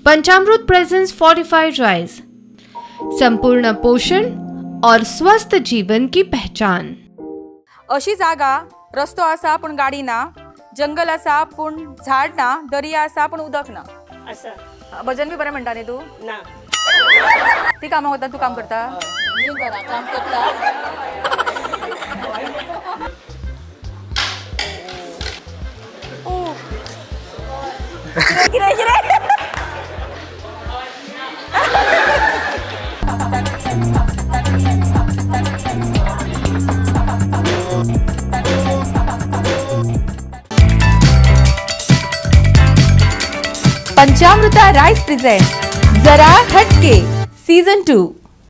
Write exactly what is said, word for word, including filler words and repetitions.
पंचामृत presence fortified rice, संपूर्ण पोषण और स्वस्थ जीवन की पहचान। अशी जागा रस्तो आसा पण गाडी ना, जंगल आसा पण झाड ना, दर्या आसा पण उदक ना। आसा भजन बी बरें म्हणटा न्ही तू? ना ती कामां करता, तू काम करता? मी घरा काम करता। ओ किरे किरे पंचामृता राइस प्रेजेंट जरा हटके सीजन टू।